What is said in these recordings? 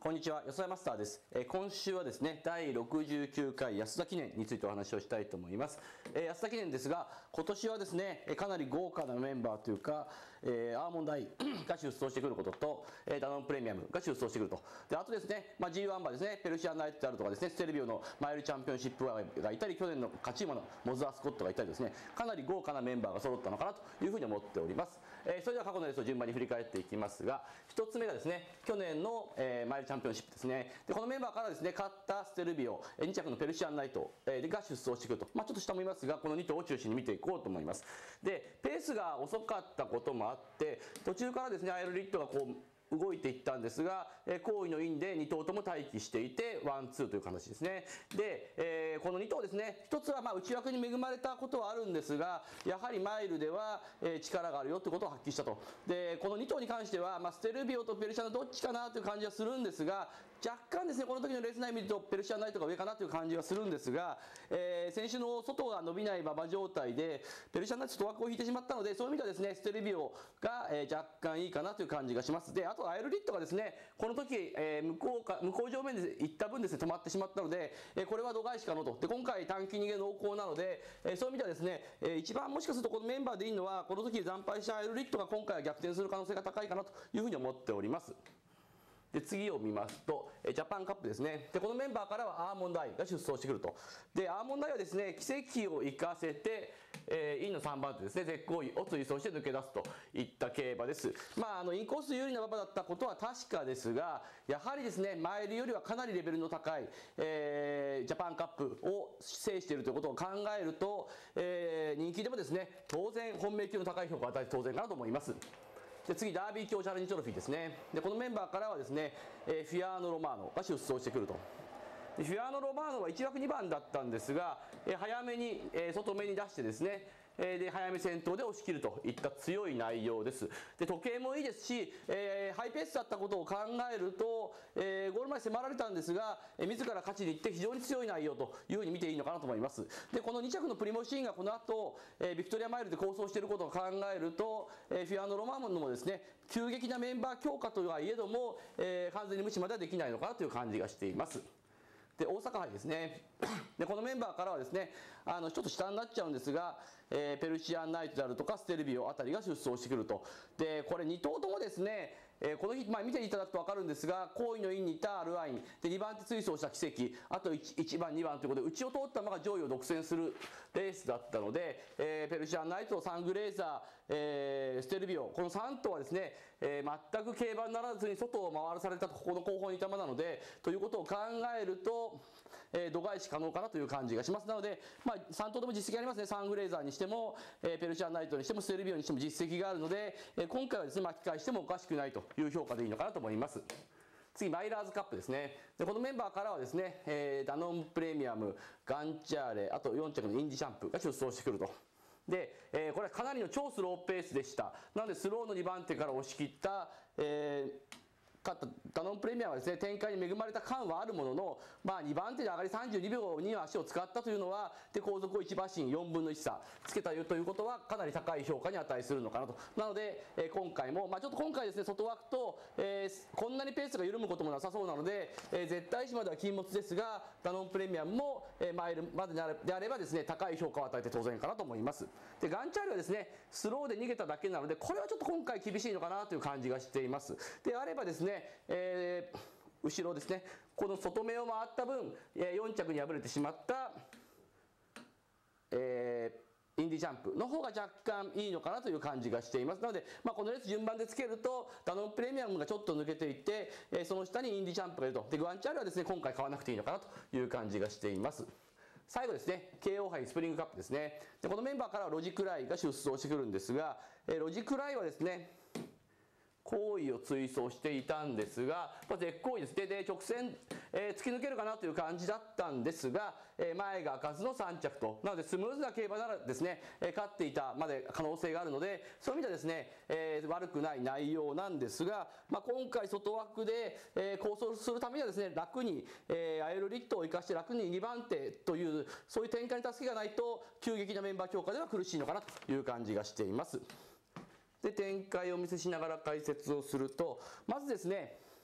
こんにちは、安田マスターです。今週はですね、第69回安田記念についてお話をしたいと思います。安田記念ですが、今年はですね、かなり豪華なメンバーというか、アーモンドアイが出走してくることと、ダノンプレミアムが出走してくると。で、あとですね、G1 馬ですね、ペルシアンナイトであるとかですね、ステルビオのマイルチャンピオンシップがいたり、去年の勝ち馬のモズアスコットがいたりですね、かなり豪華なメンバーが揃ったのかなというふうに思っております。それでは過去のレースを順番に振り返っていきますが、1つ目がですね、去年の、マイルチャンピオンシップですね。でこのメンバーからですね、勝ったステルビオ、2着のペルシアンナイト、が出走してくると。ちょっと下もいますが、この2頭を中心に見ていこうと思います。で、ペースが遅かったこともあって、途中からですね、アイルリットがこう、動いていったんですが、後位のインで2頭とも待機していて、ワン、ツーという形ですね。で、この2頭ですね、1つは内枠に恵まれたことはあるんですが、やはりマイルでは、力があるよということを発揮したと。で、この2頭に関しては、ステルビオとペルシアのどっちかなという感じはするんですが、若干ですね、この時のレース内見るとペルシアンナイトが上かなという感じはするんですが、先週の外が伸びない馬場状態で、ペルシアンナイトと枠を引いてしまったので、そういう意味ではですね、ステルビオが、若干いいかなという感じがします。で、あとアイルリットがですね、この時、向こう上面で行った分ですね、止まってしまったので、これは度外視可能と。で、今回短期逃げ濃厚なので、そういう意味ではですね、一番もしかするとこのメンバーでいいのは、この時惨敗したアイルリットが今回は逆転する可能性が高いかなというふうに思っております。で、次を見ますと、ジャパンカップですね。で、このメンバーからはアーモンドアイが出走してくると。で、アーモンドアイはですね、奇跡を生かせて、インの3番手ですね、絶好位を追走して抜け出すといった競馬です。インコース有利な馬場だったことは確かですが、やはりですね、マイルよりはかなりレベルの高い、ジャパンカップを制しているということを考えると、人気でもですね、当然本命級の高い評価を与えて当然かなと思います。で次、ダービー卿チャレンジトロフィーですね。でこのメンバーからはですね、フィアーノ・ロマーノが出走してくると。でフィアーノ・ロマーノは1枠2番だったんですが、早めに、外目に出してですね、で早め先頭で押し切るといった強い内容です。で時計もいいですし、ハイペースだったことを考えると、ゴール前迫られたんですが、自ら勝ちに行って非常に強い内容というふうに見ていいのかなと思います。でこの2着のプリモシーンがこの後、ビクトリアマイルで構想していることを考えると、フィアーノ・ロマーノもですね、急激なメンバー強化とはいえども、完全に無視まではできないのかなという感じがしています。で大阪杯ですね。でこのメンバーからはですね、ちょっと下になっちゃうんですが、ペルシアンナイトであるとかステルビオあたりが出走してくると。でこれ2頭ともですね、この日、見ていただくと分かるんですが、後位のインにいたアルワインで2番手追走した奇跡、あと 1番2番ということで内を通った馬が上位を独占するレースだったので、ペルシアンナイト、サングレーザー、ステルビオ、この3頭はですね、全く競馬にならずに外を回らされたとここの後方にいた馬なので、ということを考えると、度外視可能かなという感じがします。なので、3頭とも実績ありますね。サングレーザーにしても、ペルシアンナイトにしてもステルビオにしても実績があるので、今回はですね、巻き返してもおかしくないという評価でいいのかなと思います。次、マイラーズカップですね。でこのメンバーからはですね、ダノンプレミアム、ガンチャーレ、あと4着のインディシャンプが出走してくると。で、これはかなりの超スローペースでした。なので、スローの2番手から押し切った、勝ったダノンプレミアムはですね、展開に恵まれた感はあるものの、2番手で上がり32秒に足を使ったというのは、で後続を1馬身4分の1差つけたということはかなり高い評価に値するのかなと。なので、今回も、ちょっと今回ですね、外枠と、こんなにペースが緩むこともなさそうなので、絶対値までは禁物ですが、ダノンプレミアムも、マイルまでであればですね、高い評価を与えて当然かなと思います。でガンチャールはですね、スローで逃げただけなので、これはちょっと今回厳しいのかなという感じがしています。であればですね、後ろですね、この外目を回った分、4着に敗れてしまった、インディジャンプの方が若干いいのかなという感じがしています。なので、このレース順番でつけると、ダノンプレミアムがちょっと抜けていって、その下にインディジャンプがいると。で、グアンチャールはですね、今回買わなくていいのかなという感じがしています。最後ですね、KO 杯スプリングカップですね。でこのメンバーからはロジクライが出走してくるんですが、ロジクライはですね、後位を追走していたんですが、絶好位ですね。で直線、突き抜けるかなという感じだったんですが、前が開かずの3着と。なのでスムーズな競馬ならですね、勝っていたまで可能性があるので、そういう意味ではですね、悪くない内容なんですが、今回外枠で、構想するためにはですね、楽に、アイルリットを生かして楽に2番手という、そういう展開に助けがないと、急激なメンバー強化では苦しいのかなという感じがしています。で展開をお見せしながら解説をすると、まずですね、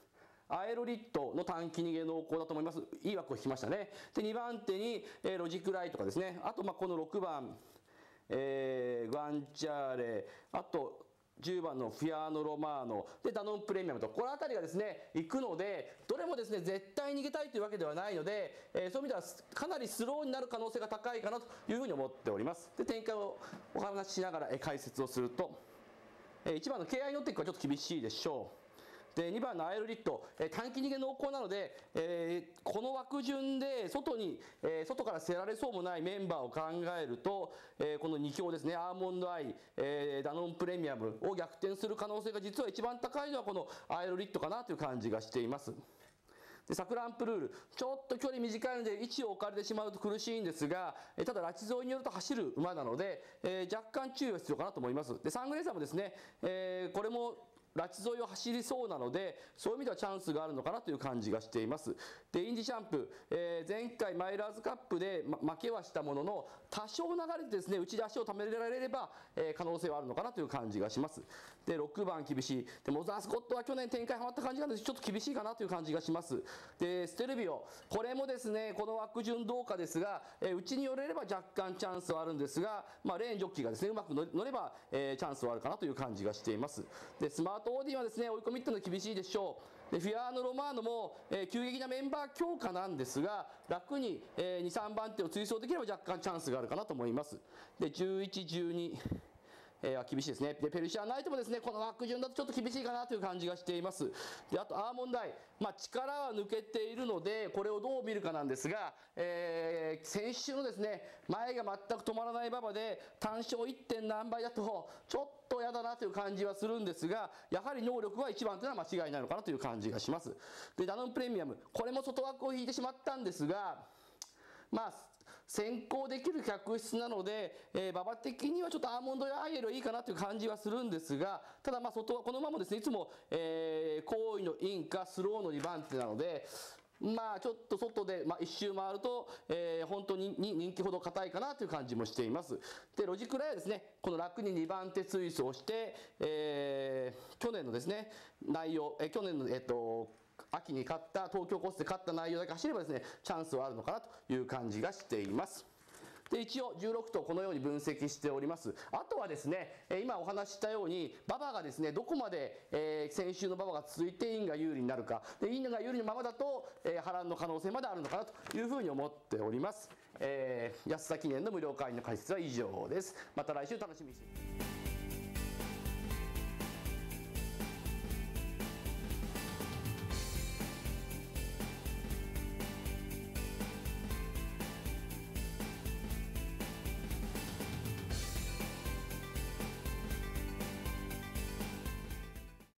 アエロリットの短期逃げ濃厚だと思います。いい枠を引きましたね。で、2番手に、ロジクライとかですね。あと、この6番、グアンチャーレ、あと、10番のフィアーノ・ロマーノでダノンプレミアムと、この辺りがですね行くので、どれもですね絶対逃げたいというわけではないので、そういう意味ではかなりスローになる可能性が高いかなというふうに思っております。で、展開をお話ししながら解説をすると、1番の KI ノッティックはちょっと厳しいでしょう。で、2番のアエロリット、短期逃げ濃厚なので、この枠順で外から競られそうもないメンバーを考えると、この2強ですね、アーモンドアイ、ダノンプレミアムを逆転する可能性が実は一番高いのはこのアエロリットかなという感じがしています。で、サクランプルール、ちょっと距離短いので位置を置かれてしまうと苦しいんですが、ただ拉致沿いによると走る馬なので、若干注意が必要かなと思います。で、サングレーサーもですね、これも拉致沿いを走りそうなので、そういう意味ではチャンスがあるのかなという感じがしています。で、インディシャンプ、前回マイラーズカップで、負けはしたものの、多少流れてですね、内で足をためられれば、可能性はあるのかなという感じがします。で、6番厳しい。で、モザースコットは去年展開はまった感じなんですちょっと厳しいかなという感じがします。で、ステルビオ、これもですね、この枠順どうかですが、内に寄れれば若干チャンスはあるんですが、レーンジョッキーがですね、うまく乗れば、チャンスはあるかなという感じがしています。で、スマートオーディンはですね、追い込みっていうのは厳しいでしょう。で、フィアーノ・ロマーノも、急激なメンバー強化なんですが、楽に、2、3番手を追走できれば若干チャンスがあるかなと思います。で、11、12、厳しいですね。で、ペルシアナイトもですね、この枠順だとちょっと厳しいかなという感じがしています。で、あとアーモンドアイ、力は抜けているので、これをどう見るかなんですが、先週のですね、前が全く止まらない馬場で、単勝 1. 点何倍だと、ちょっと嫌だなという感じはするんですが、やはり能力は1番というのは間違いないのかなという感じがします。で、ダノンプレミアム、これも外枠を引いてしまったんですが、先行できる客室なので、馬場的にはちょっとアーモンドやアイエルいいかなという感じはするんですが、ただ外はこの馬もですね、いつも、好位のインかスローの2番手なので、ちょっと外で、1周回ると、本当に人気ほど硬いかなという感じもしています。で、ロジクライはですね、この楽に2番手追走して、去年のですね、内容、去年の、秋に勝った東京コースで勝った内容だけ走ればですねチャンスはあるのかなという感じがしています。で、一応16頭このように分析しております。あとはですね、今お話ししたように馬場がですねどこまで、先週の馬場が続いてインが有利になるかで、インが有利のままだと、波乱の可能性まであるのかなというふうに思っております。安田記念の無料会員の解説は以上です。また来週楽しみにしています。